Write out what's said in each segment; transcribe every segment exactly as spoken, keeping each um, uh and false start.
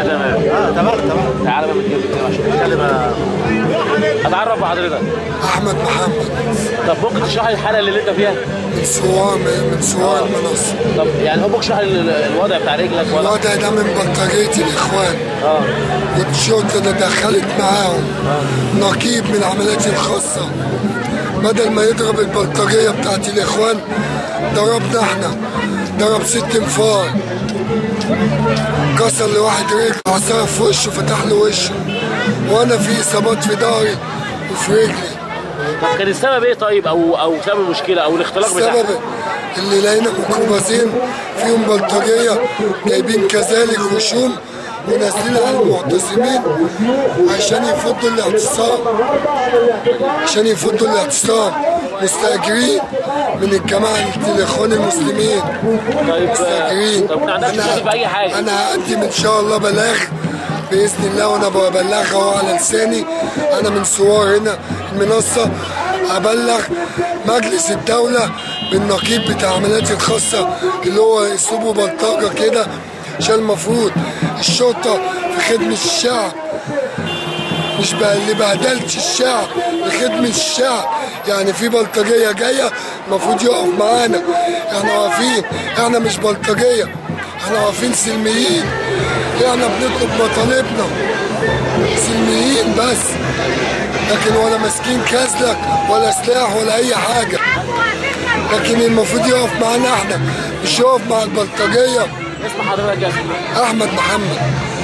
تمام. اه تمام تمام. تعالى بقى بتجيب كده عشان نتكلم. اتعرف بحضرتك. احمد محمد. طب ممكن تشرح لي الحاله اللي انت فيها؟ من سوار من سوار المنصه. طب يعني ممكن تشرح لي الوضع بتاع رجلك ولا؟ الوضع ده من بلطجيه الاخوان. اه والشرطه ده دخلت معاهم. اه نقيب من العمليات الخاصه بدل ما يضرب البلطجيه بتاعت الاخوان ضربنا احنا. ضرب ست انفار، كسر لواحد رجل، عصايه في وشه، فتح له وشه، وانا في اصابات في ظهري وفي رجلي. طب كان السبب ايه طيب، او او سبب المشكله او الاختلاق بتاعها؟ السبب اللي لقينا ميكروباصين فيهم بلطجيه جايبين كذلك وشوم ونازلين على المعتصمين عشان يفضوا الاعتصام، عشان يفضوا الاعتصام مستاجرين من الجماعه الاخوان المسلمين. طيب مستاجرين. طب ما عندكش شغل في اي حاجه؟ انا هقدم ان شاء الله بلاغ باذن الله، وانا ببلغها اهو على لساني. انا من سوار هنا المنصه هبلغ مجلس الدوله بالنقيب بتاع العمليات الخاصه اللي هو اسلوبه بلطجه كده، عشان المفروض الشرطه في خدمه الشعب، مش بقى اللي بهدلت الشعب لخدمه الشعب. يعني في بلطجيه جايه المفروض يقف معانا. احنا واقفين، احنا مش بلطجيه، احنا واقفين سلميين. احنا بنطلب مطالبنا سلميين بس، لكن ولا ماسكين كازلك ولا سلاح ولا اي حاجه. لكن المفروض يقف معانا احنا، مش يقف مع البلطجيه. اسم حضرتك يا اسطى؟ احمد محمد.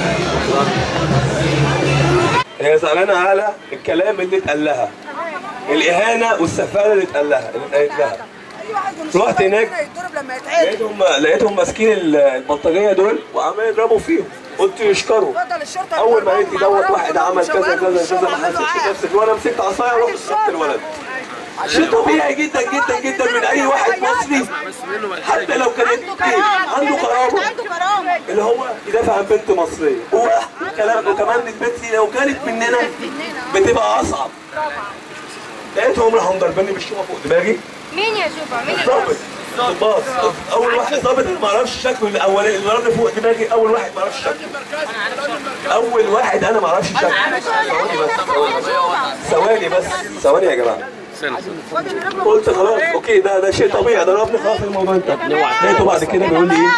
هي زعلانه على الكلام اللي اتقال لها، الاهانه والسفاله اللي اتقال لها اللي اتقالت لها. رحت هناك لقيتهم لقيتهم ماسكين البلطجيه دول وعمالين يضربوا فيهم. قلت يشكروا. اول ما لقيت دوت واحد عمل كذا كذا كذا ما حسيتش نفسي، وانا مسكت عصايه ورحت ضربت الولد. شيء طبيعي جدا جدا جدا من اي واحد مصري، حتى لو كانت عنده كرامه اللي هو يدافع عن بنت مصريه. وكلام وكمان البنت دي لو كانت مننا بتبقى اصعب. لقيتهم راحوا مضربيني بالشومه فوق دماغي. مين يا شوفه؟ مين الضابط؟ الضابط اول واحد ضابط انا ما اعرفش شكله الاولاني اللي ضربني فوق دماغي. اول واحد ما اعرفش شكله. اول واحد انا ما اعرفش شكله. ثواني بس ثواني يا جماعه. قلت خلاص اوكي ده ده شيء طبيعي، ضربني خلاص الموضوع انتهى. لقيته بعد كده بيقول لي ايه؟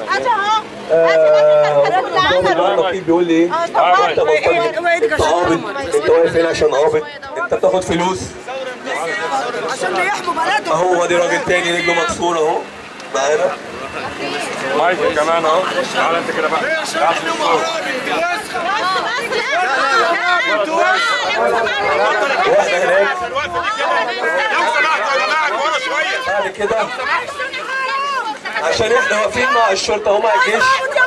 الضابط بقى النقيب بيقول لي ايه؟ انت بلطجي، انت قابض، انت واقف هنا عشان قابض، انت بتاخد فلوس عشان يحموا بلدهم. اهو ادي راجل تاني رجله مكسوره اهو معانا. مايك كمان اهو. تعالى انت كده بقى. واحنا هناك بعد كده عشان احنا واقفين مع الشرطه ومع الجيش.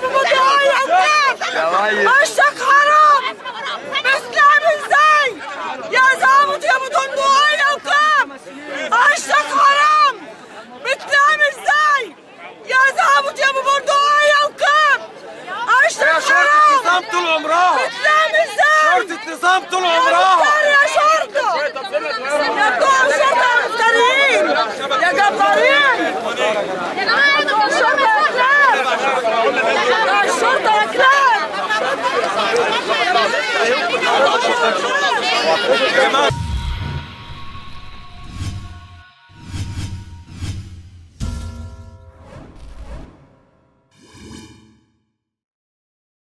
وشك حرام، بتنام ازاي؟ يا ظابط يا ابو طنبويه وكام؟ وشك حرام، بتنام ازاي؟ يا ظابط يا ابو بردويه وكام؟ وشك حرام. شرطة نظام طول عمرها. بتنام ازاي؟ شرطة نظام طول عمرها. يا شرطه، يا بتوع الشرطه يا مفترين، يا جبارين، يا جماعه الشرطه يا كلاب، الشرطه يا كلاب.